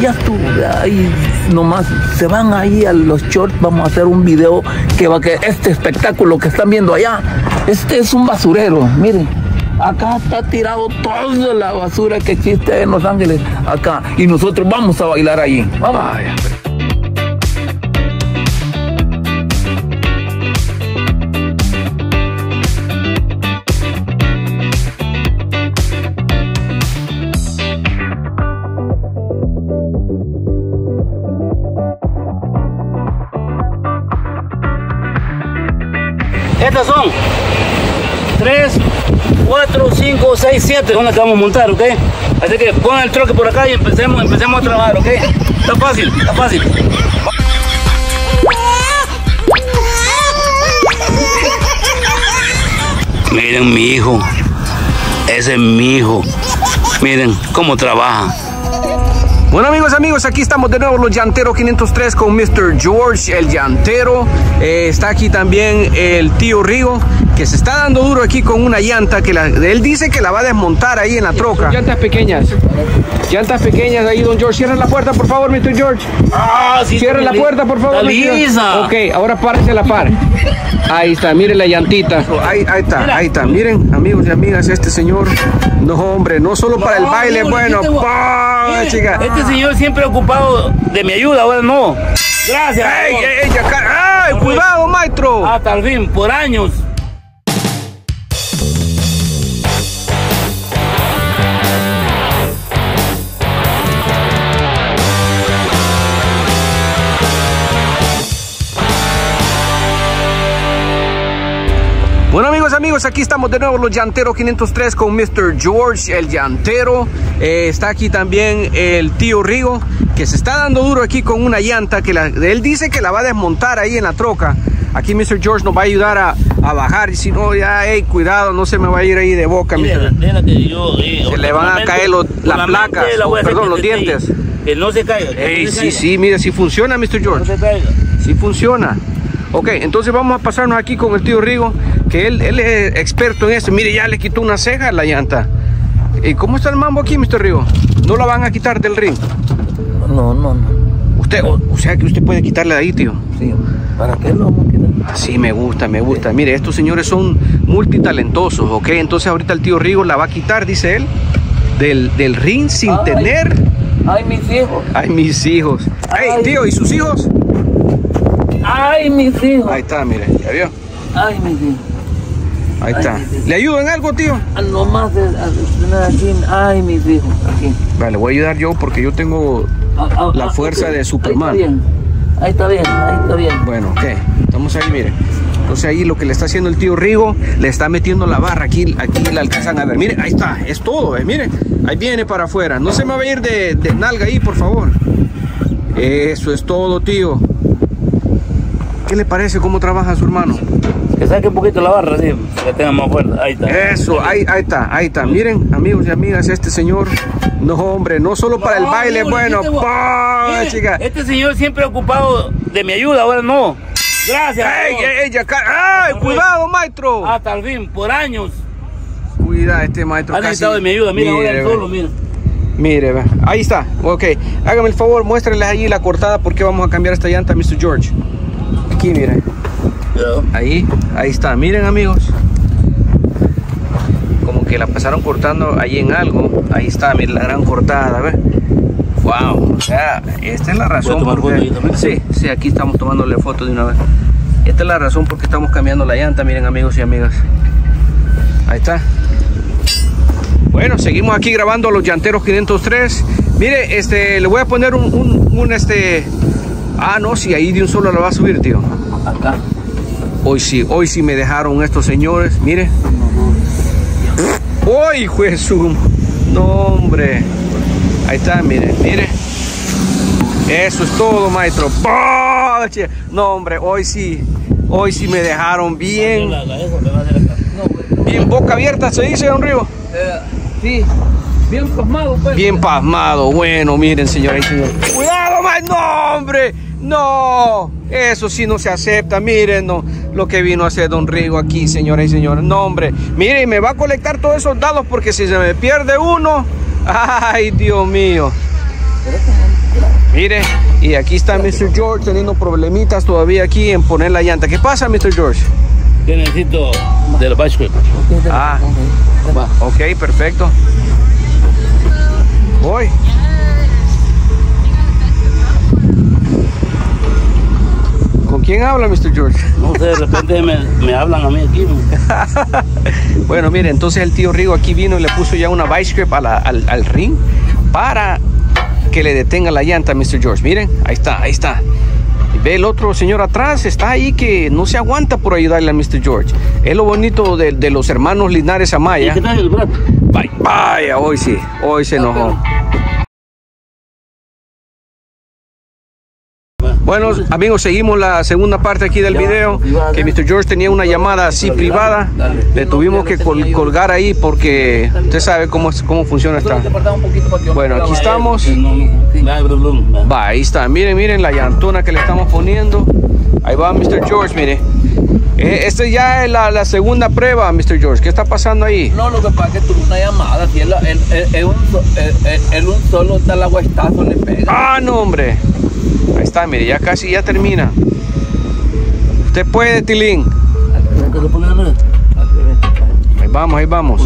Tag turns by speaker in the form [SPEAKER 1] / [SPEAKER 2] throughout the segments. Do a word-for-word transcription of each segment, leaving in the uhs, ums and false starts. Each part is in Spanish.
[SPEAKER 1] ya estuvo, ahí nomás se van ahí a los shorts, vamos a hacer un video que va que este espectáculo que están viendo allá, este es un basurero, miren, acá está tirado toda la basura que existe en Los Ángeles, acá, y nosotros vamos a bailar allí, vamos. Vaya.
[SPEAKER 2] Estas son tres, cuatro, cinco, seis, siete, son las que vamos a montar, ¿ok? Así que pongan el troque por acá y empecemos, empecemos a trabajar, ¿ok? Está fácil, está fácil. Miren mi hijo, ese es mi hijo. Miren cómo trabaja.
[SPEAKER 3] Bueno amigos, amigos, aquí estamos de nuevo los Llanteros quinientos tres con mister George, el llantero. Eh, está aquí también el tío Rigo, que se está dando duro aquí con una llanta que la, él dice que la va a desmontar ahí en la troca. Llantas pequeñas, llantas pequeñas ahí, don George. Cierra la puerta, por favor, mister George.
[SPEAKER 2] Ah, sí.
[SPEAKER 3] Cierra la puerta, por favor. Ok, ahora párese a la par. Ahí está, miren la llantita. Ahí, ahí está, ahí está. Miren, amigos y amigas, este señor, no hombre, no solo para el baile, bueno, ¡pah, chica!
[SPEAKER 2] Este señor siempre ocupado de mi ayuda, ahora no. Gracias.
[SPEAKER 3] ¡Ey, ey, ey! ¡Ay, cuidado, maestro!
[SPEAKER 2] Hasta el fin, por años.
[SPEAKER 3] Bueno amigos, amigos, aquí estamos de nuevo los Llanteros quinientos tres con mister George, el llantero. Eh, está aquí también el tío Rigo, que se está dando duro aquí con una llanta que la, él dice que la va a desmontar ahí en la troca. Aquí mister George nos va a ayudar a, a bajar, y si no, ya, hey, cuidado, no se me va a ir ahí de boca.
[SPEAKER 2] Mira, mira que yo, eh,
[SPEAKER 3] se le van a caer los, las placas, la oh, perdón, los dientes.
[SPEAKER 2] Ahí, que no se caiga.
[SPEAKER 3] Hey,
[SPEAKER 2] no se
[SPEAKER 3] sí,
[SPEAKER 2] caiga.
[SPEAKER 3] sí, mira, sí funciona, mister George.
[SPEAKER 2] No se caiga.
[SPEAKER 3] Sí funciona. Ok, entonces vamos a pasarnos aquí con el tío Rigo, que él, él es experto en eso. Mire, ya le quitó una ceja a la llanta. ¿Y cómo está el mambo aquí, mister Rigo? ¿No la van a quitar del ring?
[SPEAKER 1] No, no, no.
[SPEAKER 3] Usted, o, o sea que usted puede quitarle de ahí, tío.
[SPEAKER 1] Sí, ¿para qué lo vamos a quitar?
[SPEAKER 3] Sí, me gusta, me gusta. Mire, estos señores son multitalentosos, ¿ok? Entonces ahorita el tío Rigo la va a quitar, dice él, del, del ring sin
[SPEAKER 1] Ay,
[SPEAKER 3] tener...
[SPEAKER 1] Ay, mis hijos.
[SPEAKER 3] Ay, mis hijos. Ay, hey, tío, ¿y sus hijos?
[SPEAKER 1] Ay, mis hijos.
[SPEAKER 3] Ahí está, mire, ¿ya vio?
[SPEAKER 1] Ay, mis hijos.
[SPEAKER 3] Ahí está. ¿Le ayudo en algo, tío?
[SPEAKER 1] No más de, de, de aquí. Ay, mis hijos. Aquí.
[SPEAKER 3] Vale, voy a ayudar yo porque yo tengo
[SPEAKER 1] ah, ah,
[SPEAKER 3] la fuerza
[SPEAKER 1] okay.
[SPEAKER 3] de Superman.
[SPEAKER 1] Ahí está bien. Ahí está bien. Ahí está bien.
[SPEAKER 3] Bueno, ok. Estamos ahí, mire. Entonces ahí lo que le está haciendo el tío Rigo, le está metiendo la barra. Aquí, aquí la alcanzan a ver. Mire, ahí está. Es todo, eh. Mire. Ahí viene para afuera. No se me va a ir de, de nalga ahí, por favor. Eso es todo, tío. ¿Qué le parece cómo trabaja su hermano?
[SPEAKER 2] Que saque un poquito la barra, así, que tenga más fuerza. Ahí está.
[SPEAKER 3] Eso, ahí, ahí está, ahí está. Miren, amigos y amigas, este señor, no hombre, no solo para el baile, bueno, ¡pah, chica!
[SPEAKER 2] Este señor siempre ocupado de mi ayuda, ahora no. Gracias.
[SPEAKER 3] ¡Ey, ey, ey! ¡Ay, cuidado, maestro!
[SPEAKER 2] Hasta el fin, por años.
[SPEAKER 3] Cuida, este maestro.
[SPEAKER 2] Ha necesitado de mi ayuda, mira, ahora el solo, mira.
[SPEAKER 3] Mire, ve. Ahí está, ok. Hágame el favor, muéstrenles allí la cortada porque vamos a cambiar esta llanta, mister George. Aquí, miren. Ahí, ahí está. Miren, amigos. Como que la pasaron cortando ahí en algo. Ahí está, miren la gran cortada, ¿ves? Wow, o sea, esta es la razón por qué... Sí, sí, aquí estamos tomándole foto de una vez. Esta es la razón por qué estamos cambiando la llanta, miren, amigos y amigas. Ahí está. Bueno, seguimos aquí grabando los Llanteros quinientos tres. Mire, este, le voy a poner un, un, un este... Ah, no, si ahí de un solo lo va a subir, tío.
[SPEAKER 1] Acá.
[SPEAKER 3] Hoy sí, hoy sí me dejaron estos señores, mire. ¡Uy, Jesús! No, hombre. Ahí está, mire, mire. Eso es todo, maestro. No, hombre, hoy sí, hoy sí me dejaron bien. Bien boca abierta, ¿se dice, don Río?
[SPEAKER 1] Eh, sí. Bien pasmado, pues.
[SPEAKER 3] Bien pasmado. Bueno, miren, señores y señores. ¡Cuidado, más! ¡No, hombre! ¡No! Eso sí no se acepta. Miren, no, lo que vino a hacer don Rigo aquí, señores y señores. No, hombre. Miren, me va a colectar todos esos dados porque si se me pierde uno... ¡Ay, Dios mío! Mire, y aquí está mister George teniendo problemitas todavía aquí en poner la llanta. ¿Qué pasa, mister George?
[SPEAKER 2] Que necesito de la bicycle.
[SPEAKER 3] Ah, ok, perfecto. Voy. ¿Con quién habla, mister George?
[SPEAKER 2] No sé, de repente me, me hablan a mí aquí.
[SPEAKER 3] Bueno, mire, entonces el tío Rigo aquí vino y le puso ya una vice grip a la, al, al ring para que le detenga la llanta a mister George. Miren, ahí está, ahí está. Ve el otro señor atrás, está ahí que no se aguanta por ayudarle a mister George. Es lo bonito de, de los hermanos Linares Amaya.
[SPEAKER 2] ¿Qué tal el brazo?
[SPEAKER 3] Vaya, vaya, hoy sí, hoy se enojó. Bueno, amigos, seguimos la segunda parte aquí del video, que mister George tenía una llamada así privada, le tuvimos que col colgar ahí porque usted sabe cómo, es, cómo funciona esta. Bueno, aquí estamos. Va, ahí está, miren, miren la llantona que le estamos poniendo. Ahí va mister George, mire. Eh, esta ya es la, la segunda prueba, mister George. ¿Qué está pasando ahí?
[SPEAKER 1] No, lo que pasa es que tuvo una llamada. Si él, él, él, él, un, él, él, él un solo tal aguastazo le pega.
[SPEAKER 3] Ah, no, hombre. Ahí está, mire, ya casi ya termina. Usted puede, Tilín. Ahí vamos, ahí vamos.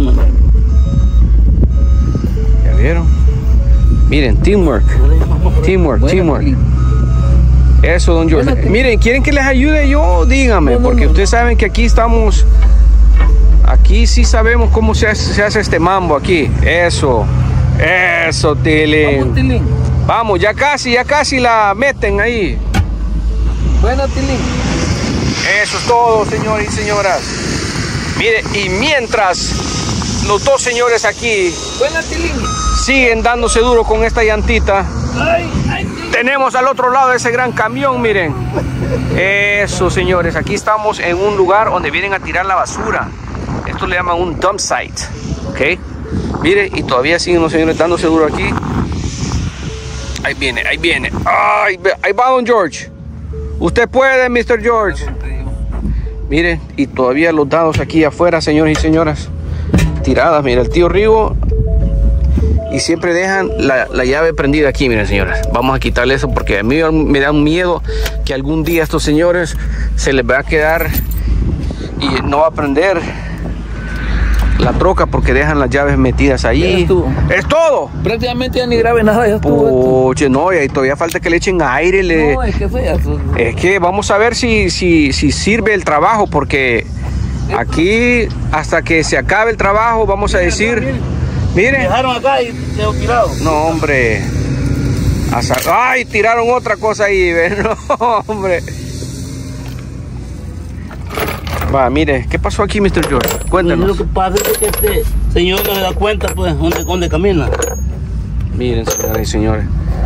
[SPEAKER 3] ¿Ya vieron? Miren, teamwork. Teamwork, teamwork. Eso, don George. Miren, ¿quieren que les ayude yo? Díganme, porque ustedes saben que aquí estamos... Aquí sí sabemos cómo se hace, se hace este mambo aquí. Eso. Eso, Tilín. Vamos, ya casi, ya casi la meten ahí.
[SPEAKER 1] Buena, Tilín.
[SPEAKER 3] Eso es todo, señores y señoras. Mire, y mientras los dos señores aquí
[SPEAKER 1] Buena, Tilín.
[SPEAKER 3] siguen dándose duro con esta llantita,
[SPEAKER 1] Ay, ay,
[SPEAKER 3] tenemos al otro lado ese gran camión, miren. Eso, señores, aquí estamos en un lugar donde vienen a tirar la basura. Esto le llaman un dump site, ¿ok? Mire, y todavía siguen los señores dándose duro aquí. Ahí viene, ahí viene. Ay, ahí va don George. Usted puede, mister George. Miren, y todavía los dados aquí afuera, señores y señoras. Tiradas, mira, el tío Rigo. Y siempre dejan la, la llave prendida aquí, miren, señoras. Vamos a quitarle eso porque a mí me da un miedo que algún día a estos señores se les va a quedar y no va a prender la troca porque dejan las llaves metidas ahí. Es todo.
[SPEAKER 1] Prácticamente ya ni grave nada. Ya estuvo.
[SPEAKER 3] Oye, no, y todavía falta que le echen aire. Le...
[SPEAKER 1] No, es que fue eso.
[SPEAKER 3] Es que vamos a ver si, si, si sirve el trabajo, porque aquí hasta que se acabe el trabajo vamos a decir. Miren.
[SPEAKER 2] Dejaron acá y se lo tirado.
[SPEAKER 3] No, hombre. Ay, tiraron otra cosa ahí. No, hombre. Va, mire, ¿qué pasó aquí, mister George? Cuéntanos.
[SPEAKER 2] Lo que pasa es que este señor no le da cuenta, pues, dónde, dónde camina.
[SPEAKER 3] Miren, señoras y señores.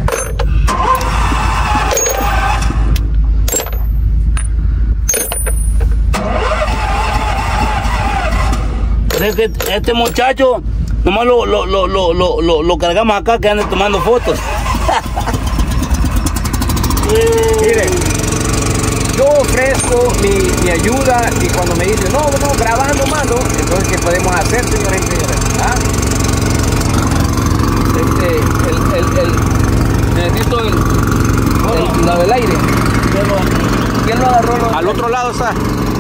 [SPEAKER 2] Es que este muchacho, nomás lo, lo, lo, lo, lo, lo, lo cargamos acá, que anda tomando fotos.
[SPEAKER 3] Miren. Yo ofrezco mi, mi ayuda y cuando me dicen, no, no, grabando, mano, entonces, ¿qué podemos hacer, señores y señores? ¿Ah?
[SPEAKER 1] Este, el, el, el, necesito el, el, la del aire. ¿Quién lo agarró? Lo
[SPEAKER 3] Al otro lado está.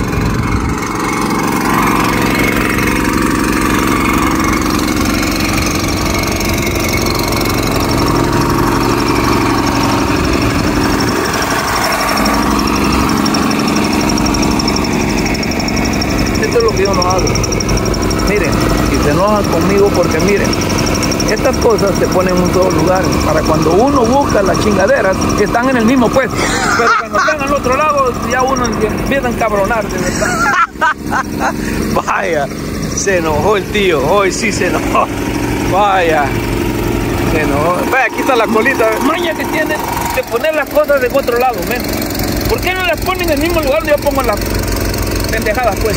[SPEAKER 1] Esto es lo que yo no hago. Miren, y se enojan conmigo porque miren, estas cosas se ponen en un solo lugar para cuando uno busca las chingaderas que están en el mismo puesto. Pero cuando están al otro lado ya uno empieza a encabronar, de verdad.
[SPEAKER 3] Vaya, se enojó el tío, hoy sí se enojó. Vaya, se enojó. Vaya, aquí está la colita.
[SPEAKER 1] Maña que tienen de poner las cosas en otro lado, men. ¿Por qué no las ponen en el mismo lugar donde yo pongo las pendejadas, pues?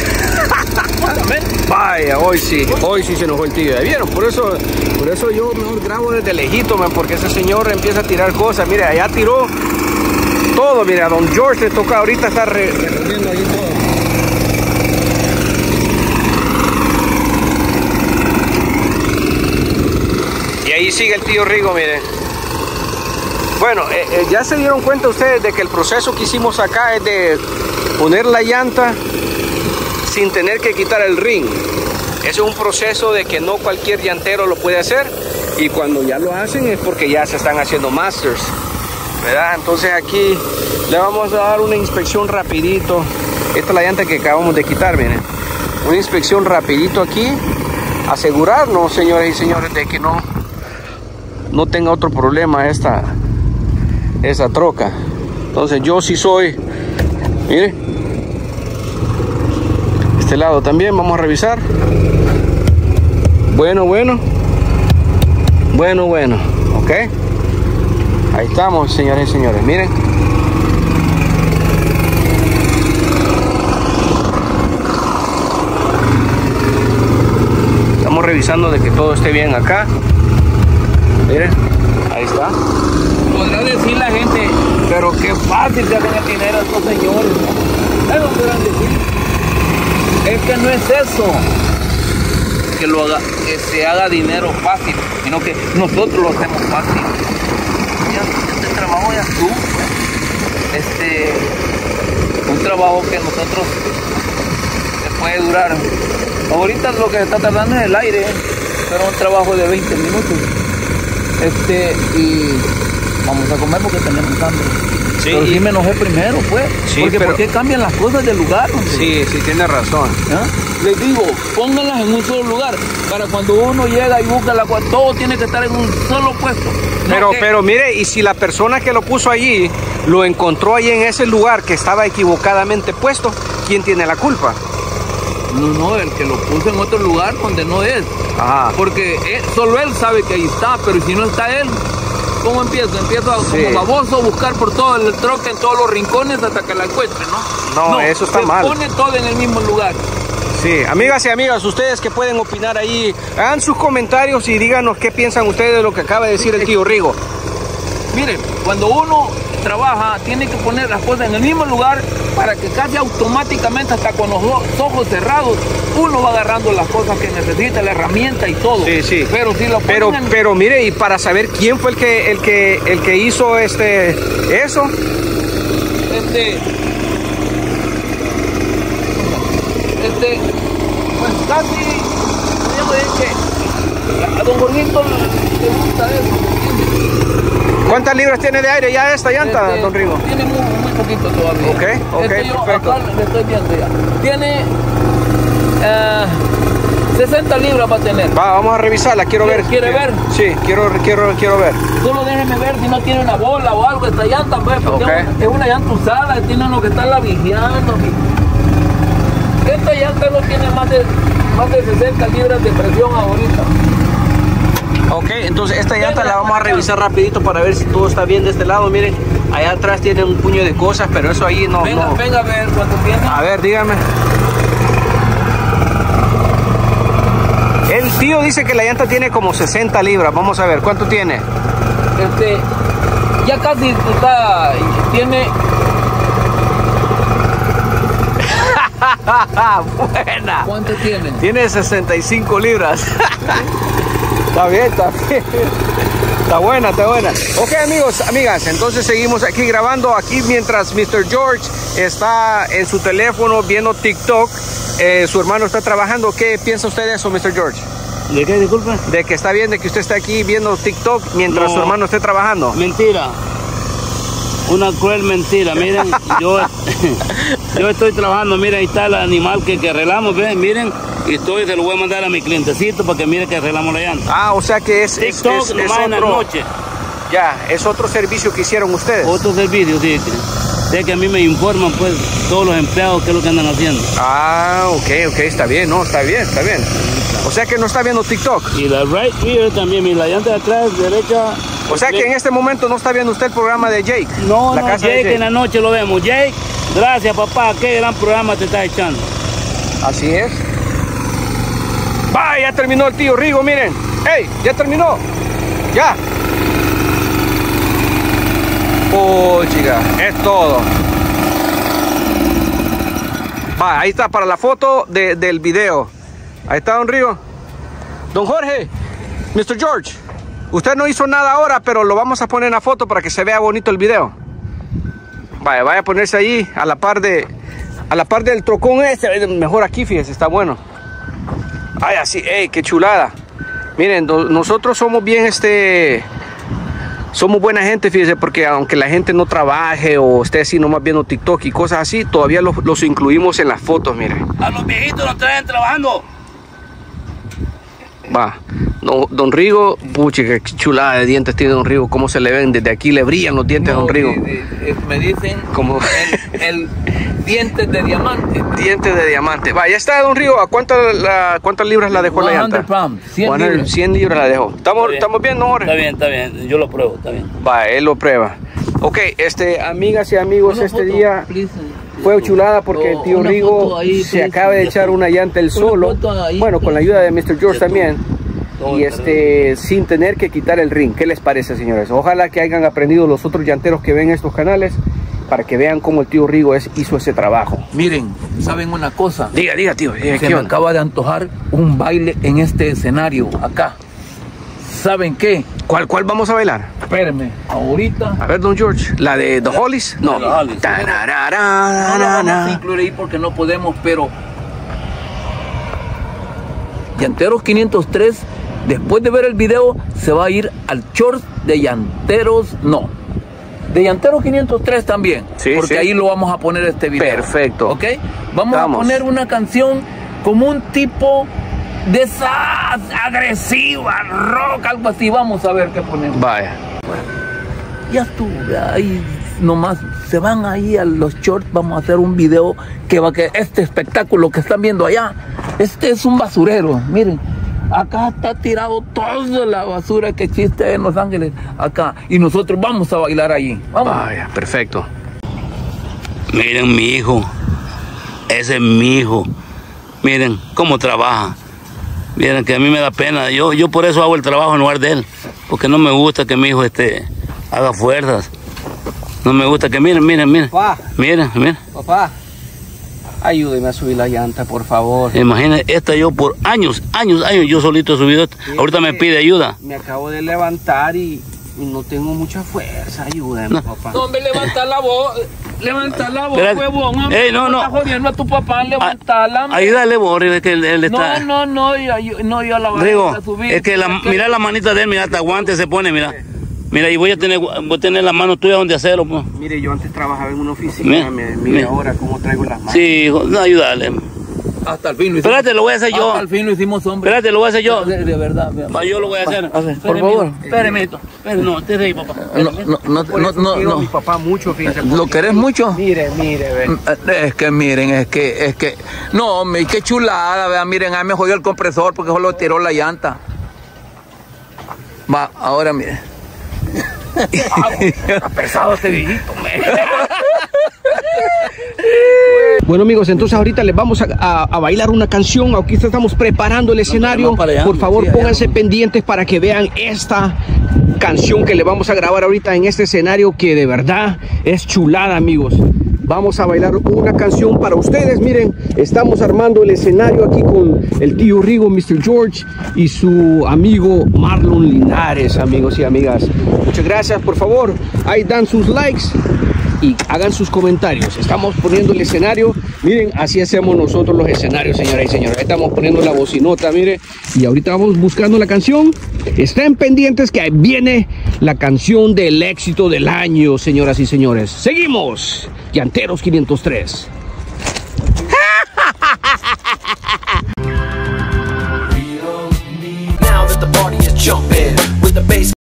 [SPEAKER 3] Vaya, hoy sí, hoy sí se enojó el tío. ¿Vieron? Por eso, por eso yo mejor grabo desde lejito, man, porque ese señor empieza a tirar cosas. Mire, allá tiró todo. Mira, a don George le toca ahorita estar re reuniendo ahí todo. Y ahí sigue el tío Rigo, miren. Bueno, eh, eh, ya se dieron cuenta ustedes de que el proceso que hicimos acá es de poner la llanta sin tener que quitar el ring. Ese es un proceso de que no cualquier llantero lo puede hacer, y cuando ya lo hacen es porque ya se están haciendo masters, ¿verdad? Entonces aquí le vamos a dar una inspección rapidito. Esta es la llanta que acabamos de quitar, miren. Una inspección rapidito aquí, asegurarnos, señores y señores, de que no no tenga otro problema esta esa troca. Entonces yo sí soy, mire, este lado también vamos a revisar. Bueno, bueno, bueno, bueno, ok. Ahí estamos, señores y señores, miren. Estamos revisando de que todo esté bien acá. Miren, ahí está.
[SPEAKER 1] Podrá decir la gente, pero qué fácil se hacen el dinero estos señores. Eso podrán decir. Es que no es eso, que, lo haga, que se haga dinero fácil, sino que nosotros lo hacemos fácil. Ya, este trabajo ya tú, este, un trabajo que nosotros se puede durar. Ahorita lo que se está tardando es el aire, pero un trabajo de veinte minutos. Este, y vamos a comer porque tenemos hambre. Sí, pero sí me enojé primero, pues. Sí, porque pero... ¿por qué cambian las cosas del lugar? Hombre?
[SPEAKER 3] Sí, sí, tiene razón.
[SPEAKER 1] ¿Ah? Les digo, pónganlas en un solo lugar. Para cuando uno llega y busca la cual, todo tiene que estar en un solo puesto.
[SPEAKER 3] Pero,
[SPEAKER 1] no que...
[SPEAKER 3] pero mire, y si la persona que lo puso allí lo encontró ahí en ese lugar que estaba equivocadamente puesto, ¿quién tiene la culpa?
[SPEAKER 1] No, no, el que lo puso en otro lugar donde no es. Ajá. Porque él, solo él sabe que ahí está, pero si no está él, ¿cómo empiezo? Empiezo sí. como baboso a buscar por todo el troque, en todos los rincones hasta que la encuentre, ¿no?
[SPEAKER 3] No, no, eso está
[SPEAKER 1] se
[SPEAKER 3] mal.
[SPEAKER 1] Pone todo en el mismo lugar.
[SPEAKER 3] Sí, amigas y amigos, ustedes que pueden opinar ahí, hagan sus comentarios y díganos qué piensan ustedes de lo que acaba de decir el tío Rigo.
[SPEAKER 1] Miren, cuando uno trabaja, tiene que poner las cosas en el mismo lugar para que casi automáticamente, hasta con los ojos cerrados, uno va agarrando las cosas que necesita, la herramienta y todo.
[SPEAKER 3] Sí, sí.
[SPEAKER 1] Pero si lo
[SPEAKER 3] pero,
[SPEAKER 1] en...
[SPEAKER 3] pero mire, y para saber quién fue el que el que el que hizo este eso.
[SPEAKER 1] Este. Este. Pues casi. Podríamos decir que a don Jorgito le gusta eso.
[SPEAKER 3] ¿Cuántas libras tiene de aire ya esta llanta,
[SPEAKER 1] este,
[SPEAKER 3] don Rigo?
[SPEAKER 1] Tiene muy, muy poquito todavía.
[SPEAKER 3] Ok, ok,
[SPEAKER 1] este yo
[SPEAKER 3] perfecto.
[SPEAKER 1] Acá le estoy viendo ya. Tiene uh, sesenta libras va a tener.
[SPEAKER 3] Va, vamos a revisarla, quiero
[SPEAKER 1] ¿Quiere,
[SPEAKER 3] ver.
[SPEAKER 1] ¿Quiere ver?
[SPEAKER 3] Sí, quiero, quiero, quiero ver.
[SPEAKER 1] Solo déjeme ver si no tiene una bola o algo esta llanta, pues, porque okay. es una llanta usada, tiene uno que está la vigiando. Esta llanta no tiene más de, más de sesenta libras de presión ahorita.
[SPEAKER 3] Ok, entonces esta llanta la vamos a revisar rapidito para ver si todo está bien de este lado. Miren, allá atrás tiene un puño de cosas, pero eso ahí no...
[SPEAKER 1] Venga,
[SPEAKER 3] no.
[SPEAKER 1] venga a ver cuánto tiene.
[SPEAKER 3] A ver, dígame. El tío dice que la llanta tiene como sesenta libras. Vamos a ver, ¿cuánto tiene?
[SPEAKER 1] Este, ya casi está, tiene...
[SPEAKER 3] Buena.
[SPEAKER 1] ¿Cuánto tiene?
[SPEAKER 3] Tiene sesenta y cinco libras. Está bien, está bien. Está buena, está buena. Ok, amigos, amigas, entonces seguimos aquí grabando. Aquí mientras mister George está en su teléfono viendo TikTok, eh, su hermano está trabajando. ¿Qué piensa usted de eso, mister George?
[SPEAKER 2] ¿De qué, disculpa?
[SPEAKER 3] De que está bien de que usted está aquí viendo TikTok mientras
[SPEAKER 2] no,
[SPEAKER 3] su hermano esté trabajando.
[SPEAKER 2] Mentira. Una cruel mentira. Miren, yo, yo estoy trabajando. Miren, ahí está el animal que, que arreglamos. ¿Ven? Miren, y estoy, se lo voy a mandar a mi clientecito para que mire que arreglamos la llanta.
[SPEAKER 3] Ah, o sea que es,
[SPEAKER 2] TikTok,
[SPEAKER 3] es, es, es
[SPEAKER 2] nomás
[SPEAKER 3] otro,
[SPEAKER 2] en la noche.
[SPEAKER 3] Ya, es otro servicio que hicieron ustedes.
[SPEAKER 2] Otro servicio, sí. Sé que a mí me informan, pues, todos los empleados qué es lo que andan haciendo.
[SPEAKER 3] Ah, ok, ok, está bien, no, está bien, está bien. O sea que no está viendo TikTok.
[SPEAKER 2] Y la right rear también, y la llanta de atrás, derecha.
[SPEAKER 3] O sea que en este momento no está viendo usted el programa de Jake.
[SPEAKER 2] No, la no, casa Jake, de Jake en la noche lo vemos. Jake, gracias papá, qué gran programa te estás echando.
[SPEAKER 3] Así es. Va, ya terminó el tío Rigo, miren. ¡Ey! Ya terminó. Ya. Oh, chica, es todo. Va, ahí está para la foto de, del video. Ahí está don Rigo. Don Jorge, mister George, Usted no hizo nada ahora, pero lo vamos a poner en la foto para que se vea bonito el video. Vaya, vaya a ponerse ahí a la par de a la par del trocón este, mejor aquí, fíjese, está bueno. Ay, así, ey, qué chulada. Miren, do, nosotros somos bien este somos buena gente, fíjese, porque aunque la gente no trabaje o esté así nomás viendo TikTok y cosas así, todavía los, los incluimos en las fotos, miren.
[SPEAKER 2] A los viejitos los traen trabajando.
[SPEAKER 3] Va, don, don Rigo, puchi, qué chulada de dientes tiene don Rigo, cómo se le ven, desde aquí le brillan los dientes, no, a don Rigo.
[SPEAKER 1] De, de, de, me dicen
[SPEAKER 3] como
[SPEAKER 1] el, el dientes de diamante.
[SPEAKER 3] Dientes de diamante. Va, ya está don Rigo, ¿a cuántas, la, cuántas libras la dejó la llanta?
[SPEAKER 1] Pounds, cien, libras.
[SPEAKER 3] cien libras la dejó. ¿Estamos, bien. ¿Estamos bien, no, Jorge?
[SPEAKER 2] Está bien, está bien, yo lo pruebo, está bien.
[SPEAKER 3] Va, él lo prueba. Ok, este, amigas y amigos, una este foto, día please. Fue chulada porque el tío Rigo ahí, se acaba de echar una llanta él solo, ahí, bueno, con la ayuda de mister George también, y este, sin tener que quitar el ring. ¿Qué les parece, señores? Ojalá que hayan aprendido los otros llanteros que ven estos canales, para que vean cómo el tío Rigo es, hizo ese trabajo.
[SPEAKER 1] Miren, ¿saben una cosa?
[SPEAKER 3] Diga, diga, tío. Diga,
[SPEAKER 1] se me onda? Acaba de antojar un baile en este escenario, acá. ¿Saben qué?
[SPEAKER 3] ¿Cuál, cuál vamos a bailar?
[SPEAKER 1] Espérenme, ahorita.
[SPEAKER 3] A ver, don George, ¿la de The Hollies? No.
[SPEAKER 2] The Hollies.
[SPEAKER 1] No la vamos a incluir ahí porque no podemos, pero... Llanteros quinientos tres, después de ver el video, se va a ir al short de Llanteros, no. De Llanteros quinientos tres también, sí, porque sí. Ahí lo vamos a poner este video.
[SPEAKER 3] Perfecto.
[SPEAKER 1] ¿Ok? Vamos, vamos a poner una canción como un tipo... de esa agresiva, rock, algo así. Vamos a ver qué ponemos.
[SPEAKER 3] Vaya.
[SPEAKER 1] Ya estuve ahí nomás. Se van ahí a los shorts. Vamos a hacer un video que va que este espectáculo que están viendo allá. Este es un basurero. Miren, acá está tirado toda la basura que existe en Los Ángeles. Acá. Y nosotros vamos a bailar allí. Vamos.
[SPEAKER 3] Vaya, perfecto.
[SPEAKER 2] Miren mi hijo. Ese es mi hijo. Miren cómo trabaja. Miren que a mí me da pena, yo, yo por eso hago el trabajo en lugar de él, porque no me gusta que mi hijo este, haga fuerzas, no me gusta que miren, miren, miren,
[SPEAKER 3] papá,
[SPEAKER 2] miren, miren.
[SPEAKER 3] Papá, ayúdeme a subir la llanta, por favor.
[SPEAKER 2] Imagínense, esta yo por años, años, años, yo solito he subido esto, sí, ahorita me pide ayuda.
[SPEAKER 3] Me acabo de levantar y, y no tengo mucha fuerza, ayúdeme,
[SPEAKER 2] no.
[SPEAKER 3] papá.
[SPEAKER 1] No, hombre, levanta la voz. Levanta la voz, huevón.
[SPEAKER 2] Ey, no, no.
[SPEAKER 1] Estás jodiendo a tu papá, levantala.
[SPEAKER 2] Ayúdale, Borri, que él, él está...
[SPEAKER 1] No, no, no, yo, no, yo la voy
[SPEAKER 2] Rigo,
[SPEAKER 1] a subir.
[SPEAKER 2] es que la, mira la manita de él, mira, hasta guante se pone, mira. Mira, y voy a tener, voy a tener la mano tuya donde hacerlo, pues.
[SPEAKER 3] Mire, yo antes trabajaba en una oficina, mire, mire ahora cómo traigo las manos.
[SPEAKER 2] Sí, hijo, no, ayúdale.
[SPEAKER 1] Hasta el fin lo hicimos.
[SPEAKER 2] Espérate, lo voy a hacer yo.
[SPEAKER 1] Hasta el fin lo hicimos, hombre.
[SPEAKER 2] Espérate, lo voy a hacer yo.
[SPEAKER 1] De, de verdad.
[SPEAKER 2] Va, yo lo voy a hacer.
[SPEAKER 1] A ver, por favor.
[SPEAKER 2] Espérame esto. No, te reí, papá.
[SPEAKER 1] No, no, no, no, no, no.
[SPEAKER 3] Mi papá mucho, fíjense.
[SPEAKER 1] ¿Lo querés mucho?
[SPEAKER 3] Mire, mire, ve.
[SPEAKER 1] Es que miren, es que, es que... No, hombre, qué chulada, vean, miren, ahí me jodió el compresor porque solo tiró la llanta. Va, ahora miren.
[SPEAKER 2] Está pesado este viejito,
[SPEAKER 3] Bueno, amigos, entonces ahorita les vamos a, a, a bailar una canción. Aquí estamos preparando el escenario. Allá, por favor, sí, pónganse pendientes para que vean esta canción que le vamos a grabar ahorita en este escenario, que de verdad es chulada, amigos. Vamos a bailar una canción para ustedes. Miren, estamos armando el escenario aquí con el tío Rigo, mister George, y su amigo Marlon Linares, amigos y amigas. Muchas gracias, por favor. Ahí dan sus likes y hagan sus comentarios. Estamos poniendo el escenario. Miren, así hacemos nosotros los escenarios, señoras y señores. Estamos poniendo la bocinota, miren. Y ahorita vamos buscando la canción. Estén pendientes que ahí viene la canción del éxito del año, señoras y señores. Seguimos. Llanteros quinientos tres. Now that the party is jumping with the bass.